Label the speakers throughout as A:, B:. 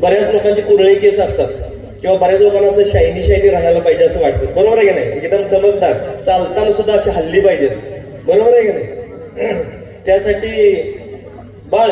A: बऱ्याच लोकांचे कुरळे केस असतात किंवा बऱ्याच लोकांना असं शायनी शायनी राहायला पाहिजे असं वाटतं, बरोबर आहे की नाही? एकदम चमकदार चालताना सुद्धा असे हल्ली पाहिजेत, बरोबर आहे की नाही? त्यासाठी बाळ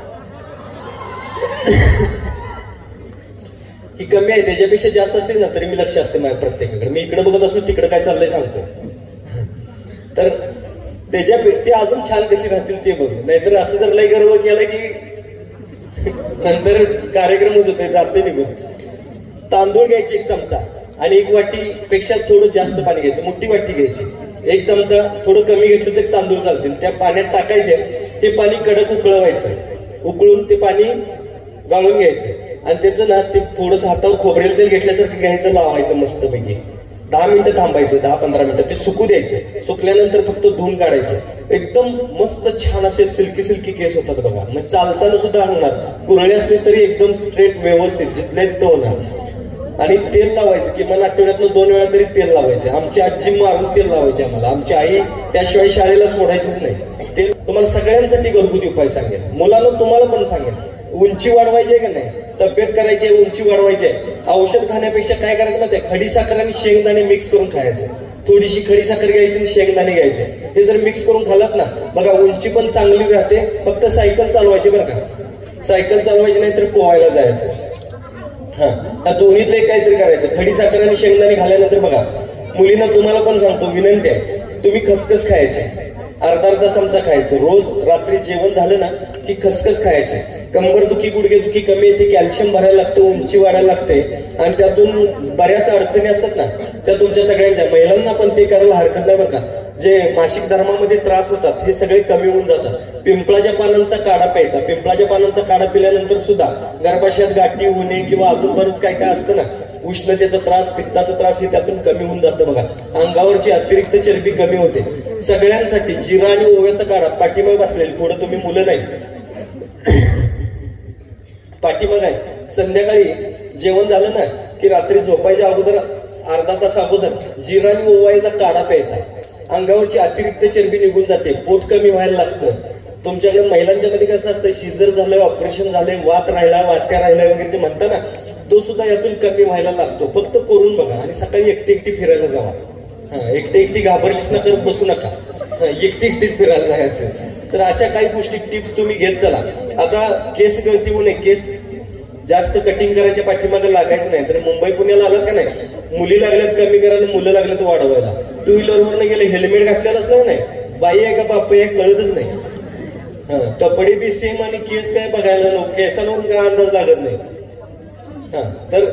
A: ही कमी आहे, त्याच्यापेक्षा जास्त असतील ना तरी मी लक्ष असते माझ्या प्रत्येकाकडे. मी इकडे बघत असलो तिकडे काय चाललंय सांगतो. तर ते अजून छान कशी राहतील ते बघ. नाहीतर असं जर लय गर्व केला की नंतर कार्यक्रमच होते, जाते निघून. तांदूळ घ्यायचे 1 चमचा आणि 1 वाटीपेक्षा थोडं जास्त पाणी घ्यायचं, मोठी वाटी घ्यायची. 1 चमचा थोडं कमी घेतलं तरी तांदूळ चालतील. त्या पाण्यात टाकायचे, हे पाणी कडक उकळवायचं. उकळून ते पाणी गाळून घ्यायचं आणि त्याचं ना ते थोडंसं हातावर खोबरेल तेल घेतल्यासारखं घ्यायचं, लावायचं मस्तपैकी. 10 मिनिटं थांबायचं, 10-15 मिनिटं ते सुकू द्यायचे. सुकल्यानंतर फक्त धुवून काढायचे. एकदम मस्त छान असे सिल्की सिल्की केस होतात बघा. मग चालताना सुद्धा होणार, कुरळे असले तरी एकदम स्ट्रेट व्यवस्थित जिथले तिथं होणार. आणि तेल लावायचं, किमान आठवड्यातनं 2 वेळा तरी तेल लावायचं. आमची आजी मारून तेल लावायची आम्हाला, आमची आई त्याशिवाय शाळेला सोडायचीच नाही. ते तुम्हाला सगळ्यांसाठी घरगुती उपाय सांगेल, मुलांना तुम्हाला पण सांगेल. उंची वाढवायची आहे का नाही, तब्येत करायची आहे, उंची वाढवायची आहे, औषध खाण्यापेक्षा काय करायचं माहिती आहे? खडी साखर आणि शेंगदाणे मिक्स करून खायचं. थोडीशी खडी साखर घ्यायची आणि शेंगदाणे घ्यायचे, हे जर मिक्स करून खालात ना बघा उंची पण चांगली राहते. फक्त सायकल चालवायची बरं का, सायकल चालवायची नाही तर पोहायला जायचं. हा, दोन्हीतले काहीतरी करायचं. खडी साखर आणि शेंगदाणे खाल्ल्यानंतर बघा, मुलींना तुम्हाला पण सांगतो, विनंती आहे, तुम्ही खसखस खायची, अर्धा चमचा खायचं रोज. रात्री जेवण झालं ना की खसखस खायचे. कंबर दुखी, गुडघे दुखी कमी येते, कॅल्शियम भरायला लागतं, उंची वाढायला लागते आणि त्यातून बऱ्याच अडचणी असतात ना त्या तुमच्या सगळ्यांच्या, महिलांना पण ते करायला हरकत नाही बरं का. जे मासिक धर्मामध्ये त्रास होतात हे सगळे कमी होऊन जातात. पिंपळाच्या पानांचा काढा प्यायचा. पिंपळाच्या पानांचा काढा पिल्यानंतर सुद्धा गर्भाशयात गाठी होणे किंवा अजून बरंच काय काय असतं ना, उष्णतेचा त्रास, पित्ताचा त्रास हे त्यातून कमी होऊन जातं बघा. अंगावरची अतिरिक्त चरबी कमी होते. सगळ्यांसाठी जिरा आणि ओव्याचा काढा. पाठीमाग बसलेली, पुढे तुम्ही मुलं नाही, पाठीमाग आहे. संध्याकाळी जेवण झालं ना की रात्री झोपायच्या अगोदर अर्धा तास अगोदर जिरा आणि ओव्याचा काढा प्यायचा. अंगावरची अतिरिक्त चरबी निघून जाते, पोट कमी व्हायला लागतं. तुमच्याकडे महिलांच्या मध्ये कसं असतं, शिजर झालंय, ऑपरेशन झालंय, वात राहिला, वात्या राहिला वगैरे ते म्हणता ना, तो सुद्धा यातून कमी व्हायला लागतो. फक्त करून बघा आणि सकाळी एकटी फिरायला जावा. हा, एकटी घाबरलीच ना करत बसू नका, एकटीच फिरायला जायचं. तर अशा काही गोष्टी टिप्स तुम्ही घेत चला. आता केस गळती होऊ नये, केस जास्त कटिंग करायच्या पाठीमागे लागायचं नाही. तर मुंबई पुण्याला आलं का नाही, मुली लागल्यात कमी करायला, मुलं लागल्यात वाढवायला. 2 व्हीलरवरनं गेले, हेल्मेट घातलेलं असलं नाही, बाई आहे का बाप आहे कळतच नाही. हा, कपडे बी सेम आणि केस काय बघायला नको, केसांवरून काय अंदाज लागत नाही. हा, तर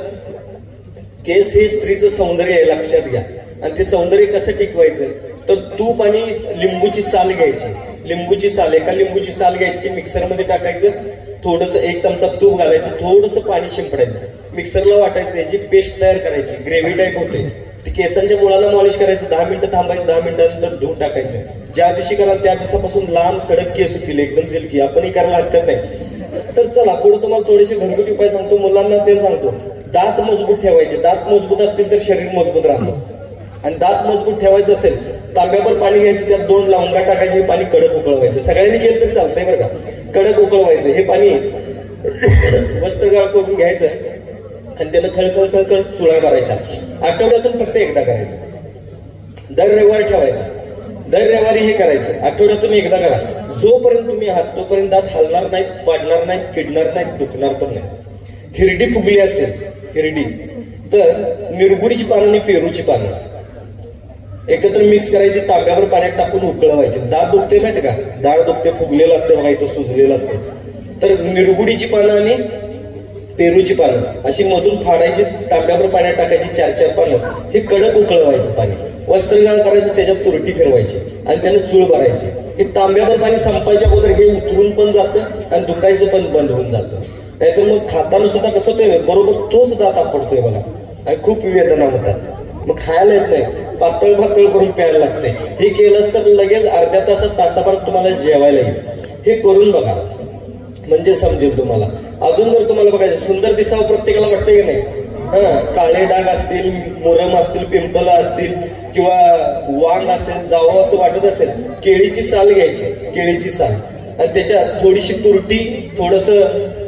A: केस हे स्त्रीचं सौंदर्य आहे, लक्षात घ्या. आणि ते सौंदर्य कसं टिकवायचं, तर तूप आणि लिंबूची साल घ्यायची. लिंबूची साल, एका लिंबूची साल घ्यायची, मिक्सरमध्ये टाकायचं, थोडंसं 1 चमचा तूप घालायचं, थोडंसं पाणी शिंपडायचं, मिक्सरला वाटायचं, याची पेस्ट तयार करायची, ग्रेव्ही टाईप होते. ती केसांच्या मुळाला मॉलिश करायचं, 10 मिनिटं थांबायचं, 10 मिनिटांनंतर धुवून टाकायचं. ज्या दिवशी कराल त्या दिवसापासून लांब सडक केस होतील, एकदम सिल्की. आपणही करायला हरकत नाही. तर चला पुढे तुम्हाला थोडेसे घरगुती उपाय सांगतो, मुलांना ते सांगतो. दात मजबूत ठेवायचे. दात मजबूत असतील तर शरीर मजबूत राहतं. आणि दात मजबूत ठेवायचं असेल, तांब्यावर पाणी घ्यायचं, त्यात 2 लवंगा टाकायचे, पाणी कडक उकळवायचं. सगळ्यांनी केलं तरी चालतंय बरं का. कडक उकळवायचं हे पाणी, वस्त्रगाळ करून घ्यायचं आणि त्यानं खळखळ चुळा करायच्या. आठवड्यातून फक्त एकदा करायचं. दर रविवारी ठेवायचं, दर रविवारी हे करायचं. आठवड्यातून एकदा करा. जोपर्यंत तुम्ही आहात तोपर्यंत दात हलणार नाहीत, पाडणार नाहीत, किडणार नाहीत, दुखणार पण नाही. हिरडी फुगली असेल, हिरडी, तर निरगुडीची पानं आणि पेरूची पानं एकत्र मिक्स करायची, तांब्यावर पाण्यात टाकून उकळवायचे. दात दुखते माहिती का, दाढ दुखते, फुगलेलं असते बघा, इथं सुजलेलं असते, तर निरगुडीची पानं आणि पेरूची पानं अशी मधून फाडायची, तांब्यावर पाण्यात टाकायची, 4-4 पानं. हे कडक उकळवायचं पाणी, वस्त्रगाळ करायचं, त्याच्यात तुरटी फिरवायची आणि त्यानं चूळ भरायची. हे तांब्यावर पाणी संपायच्या अगोदर हे उतरून पण जातं आणि दुखायचं पण बंद होऊन जातं. नाहीतर मग खाताना सुद्धा कसं होतंय, बरोबर तोच दात आपटतोय बघा आणि खूप वेदना होतात. मग खायला येत नाही, पातळ करून प्यायला लागते. हे केलंच तर लगेच अर्ध्या तासाभरात तुम्हाला जेवायला येईल. हे करून बघा म्हणजे समजेल तुम्हाला. अजून जर तुम्हाला बघायचं, सुंदर दिसावं प्रत्येकाला वाटतंय की नाही, हा, काळे डाग असतील, मुरम असतील, पिंपल असतील किंवा वांग असेल, जावं असं वाटत असेल, केळीची साल घ्यायची, केळीची साल, आणि त्याच्यात थोडीशी तुरटी, थोडंसं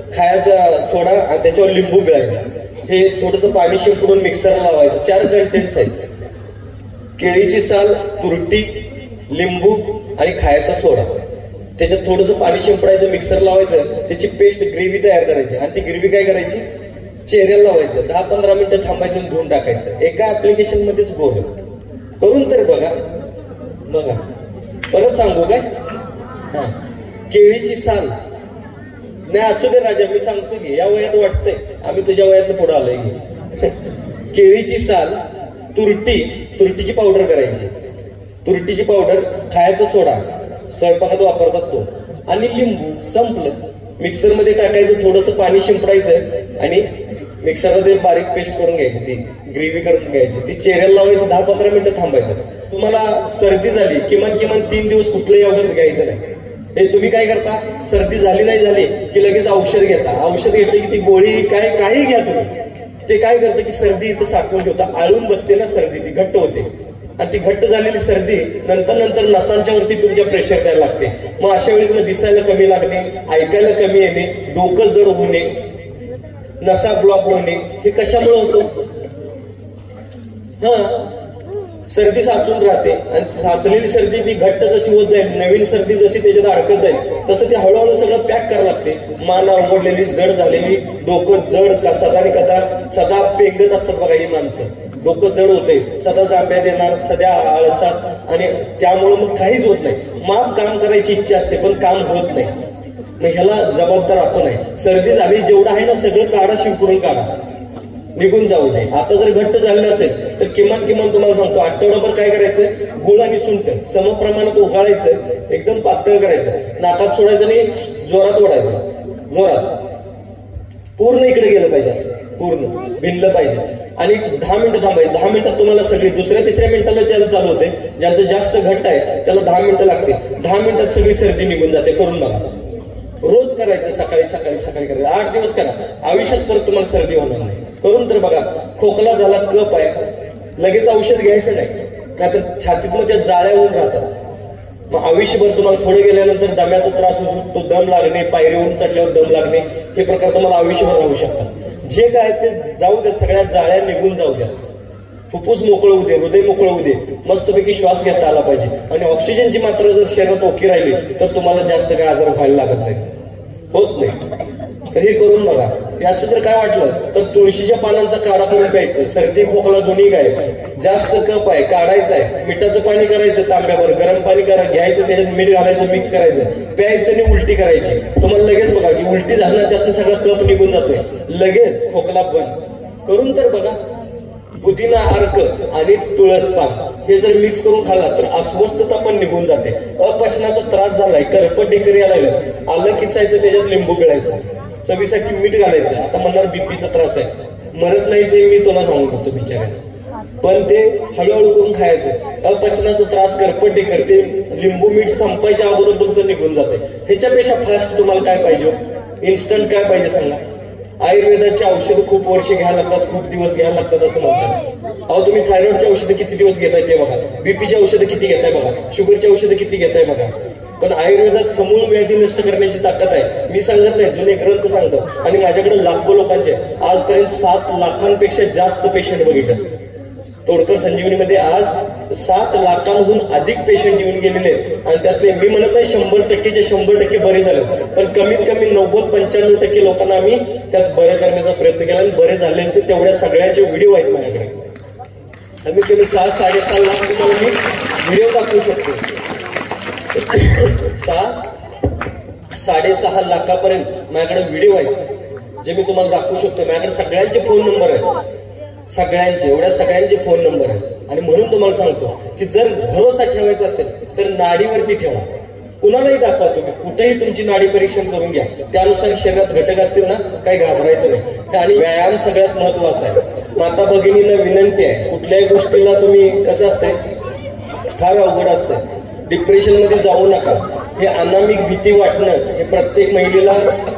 A: खायचा सोडा आणि त्याच्यावर लिंबू पिळायचा. हे थोडंसं पाणी शिंपडून मिक्सरला लावायचं. 4 कंटेंट्स आहेत: केळीची साल, तुरटी, लिंबू आणि खायचा सोडा. त्याच्यात थोडंसं पाणी शिंपडायचं, मिक्सर लावायचं, त्याची पेस्ट ग्रेव्ही तयार करायची आणि ती ग्रेव्ही काय करायची, चेहऱ्याला लावायचं. 10-15 मिनिटं थांबायचं आणि धुवून टाकायचं. एका ऍप्लिकेशन मध्येच गोल. करून तर बघा. बघा परत सांगू काय? हा, केळीची साल नाही असू दे राजा, मी सांगतो की या वयात वाटतंय आम्ही तुझ्या वयात पुढे आलोय की. केळीची साल, तुरटीची पावडर करायची, तुरटीची पावडर, खायचा सोडा, स्वयंपाकात वापरतात तो, आणि लिंबू. संपलं. मिक्सर मध्ये टाकायचं, थोडंसं पाणी शिंपडायचं आणि मिक्सरला ते बारीक पेस्ट करून घ्यायची, ती ग्रेव्ही करून घ्यायची, ती चेहऱ्याला लावायचं. 10-15 मिनिटं थांबायचं. तुम्हाला सर्दी झाली, किमान 3 दिवस कुठलंही औषध घ्यायचं नाही. हे तुम्ही काय करता, सर्दी झाली नाही झाली की लगेच औषध घेता. औषध घेतली की ती गोळी काही घ्या तुम्ही, ते काय करतं की सर्दी इथं साठवून ठेवता. आळून बसते ना सर्दी, ती घट्ट होते आणि ती घट्ट झालेली सर्दी नंतर नसांच्या वरती तुमच्या प्रेशर द्यायला लागते. मग अशा वेळेस मग दिसायला कमी लागणे, ऐकायला कमी येणे, डोकं जड होणे, नसा ब्लॉक होणे. हे कशामुळे होतं? हा, सर्दी साचून राहते आणि साचलेली सर्दी ती घट्ट जशी होत जाईल, नवीन सर्दी जशी त्याच्यात अडकत जाईल, तसं ते हळूहळू सगळं पॅक करावं लागते. मान अवघडलेली, जड झालेली, डोकं जड, सदा कथा सदा पेंगत असतात बघा ही माणसं. डोकं जड होते, सदा जांभ्या देणार, सध्या आळसात, आणि त्यामुळे मग काहीच होत नाही. माप काम करायची इच्छा असते पण काम होत नाही. मग ह्याला जबाबदार आपण आहे. सर्दी झाली, जेवढं आहे ना सगळं काढा, शिंपडून काढा, निघून जाऊ नये. आता जर घट्ट झालेलं असेल तर किमान तुम्हाला सांगतो, आठवडाभर काय करायचं, गुळ आणि सुंठ समप्रमाणात उगाळायचं, एकदम पातळ करायचं, नाकात सोडायचं आणि जोरात ओढायचं. जोरात पूर्ण इकडे गेलं पाहिजे, असं पूर्ण भिनलं पाहिजे. आणि 10 मिनिटं थांबायचं. 10 मिनिटात तुम्हाला सगळी, 2-3 मिनिटाला चालू होते. ज्यांचं जास्त घट्ट आहे त्याला 10 मिनिटं लागते. 10 मिनिटात सगळी सर्दी निघून जाते. करून बघा. रोज करायचं, सकाळी करायचं. 8 दिवस करा. आयुष्यात परत तुम्हाला सर्दी होणार नाही. करून तर बघा. खोकला झाला, कप आहे, लगेच औषध घ्यायचं नाही, नाहीतर छातीत मध्ये जाळ्या होऊन राहतात. मग आयुष्यभर तुम्हाला पुढे गेल्यानंतर दम्याचा त्रास होऊ शकतो, दम लागणे, पायरीवरून चढल्यावर दम लागणे, हे प्रकार तुम्हाला आयुष्यभर राहू शकतात. जे काय ते जाऊ द्या, सगळ्या जाळ्या निघून जाऊ द्या. फुफ्फुस मोकळं होऊ दे, हृदय मोकळं होऊ दे, मस्तपैकी श्वास घेता आला पाहिजे. आणि ऑक्सिजनची मात्रा जर शरीरात ओके राहिली तर तुम्हाला जास्त काय आजार व्हायला लागत नाही, होत नाही. तर हे करून बघा. असं जर काय वाटलं तर तुळशीच्या पानांचा काढा करून प्यायचं. सर्दी खोकला दोन्ही काय, जास्त कप आहे, काढायचं आहे, मिठाचं पाणी करायचं, तांब्यावर गरम पाणी घ्यायचं, त्याच्यात मीठ घालायचं, मिक्स करायचं, प्यायचं आणि उलटी करायची. तुम्हाला लगेच बघा की उलटी झालं, त्यातनं सगळा कप निघून जातोय, लगेच खोकला बंद. करून तर बघा. पुदिना अर्क आणि तुळस पान हे जर मिक्स करून खाल्ला तर अस्वस्थता पण निघून जाते. अपचनाचा त्रास झालाय, करपट डेकरी आलाय, आलं किसायचं, त्याच्यात लिंबू पिळायचं, चवीसाठी मीठ घालायचं. आता म्हणणार बीपीचा त्रास आहे, मरत नाही हे मी तुला सांगू शकतो बिचाऱ्याला, पण ते हळूहळू करून खायचं. अपचनाचा त्रास, करपट डेकर, ते लिंबू मीठ संपायच्या अगोदर तुमचं निघून जाते. ह्याच्यापेक्षा फास्ट तुम्हाला काय पाहिजे, इन्स्टंट काय पाहिजे सांगा. आयुर्वेदाची औषधं खूप वर्ष घ्यायला लागतात, खूप दिवस घ्यायला लागतात असं म्हणतात. अहो तुम्ही थायरॉइडची औषधं किती दिवस घेताय ते बघा, बीपीची औषधं किती घेताय बघा, शुगरची औषधं किती घेताय बघा. पण आयुर्वेदात समूळ व्याधी नष्ट करण्याची ताकद आहे. मी सांगत नाही, जुने ग्रंथ सांगतात. आणि माझ्याकडे लाखो लोकांचे, आजपर्यंत 7 लाखांपेक्षा जास्त पेशंट बघितले. तोडकर संजीवनीमध्ये आज 7 लाखांहून अधिक पेशंट येऊन गेलेले आहेत. आणि त्यातले मी म्हणत नाही 100%चे 100% बरे झाले, पण कमीत कमी 90-95% लोकांना आम्ही त्यात बरं करण्याचा प्रयत्न केला. आणि बरे झाल्यांचे तेवढ्या सगळ्यांचे व्हिडिओ आहेत माझ्याकडे. कमीत कमी 6-6.5 लाख तुम्हाला मी व्हिडिओ दाखवू शकतो. 6-6.5 लाखापर्यंत माझ्याकडे व्हिडिओ आहेत जे मी तुम्हाला दाखवू शकतो. माझ्याकडे सगळ्यांचे फोन नंबर आहेत, एवढ्या सगळ्यांचे फोन नंबर आहेत. आणि म्हणून तुम्हाला सांगतो की जर भरोसा ठेवायचा असेल तर नाडीवरती ठेवा. कुणालाही दाखवा, तुम्ही कुठेही तुमची नाडी परीक्षण करून घ्या, त्यानुसार शरीरात घटक असतील ना, काही घाबरायचं नाही. आणि व्यायाम सगळ्यात महत्वाचा आहे. माता भगिनींना विनंती आहे, कुठल्याही गोष्टीला तुम्ही कसं असते, फार अवघड असतं, डिप्रेशन मध्ये जाऊ नका. हे अनामिक भीती वाटणं हे प्रत्येक महिलेला,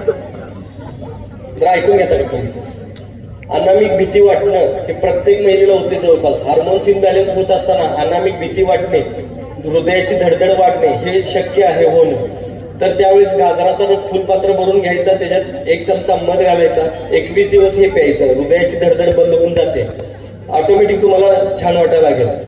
A: जर ऐकून घेता का प्लीज, अनामिक भीती वाटणं हे प्रत्येक महिलेला होते जवळपास. हार्मोन्स इनबॅलन्स होत असताना अनामिक भीती वाटणे, हृदयाची धडधड वाढणे हे शक्य आहे होणं. तर त्यावेळेस गाजराचा रस फुलपात्र भरून घ्यायचा, त्याच्यात 1 चमचा मध घालायचा, 21 दिवस हे प्यायचं. हृदयाची धडधड बंद होऊन जाते, ऑटोमॅटिक तुम्हाला छान वाटायला लागेल.